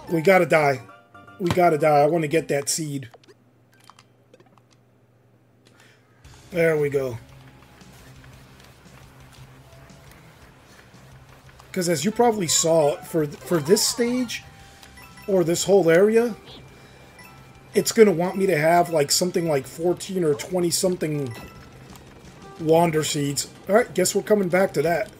We gotta die. We gotta die. I want to get that seed. There we go. Because as you probably saw, for this stage, or this whole area, it's going to want me to have like something like 14 or 20 something wander seeds. Alright, guess we're coming back to that.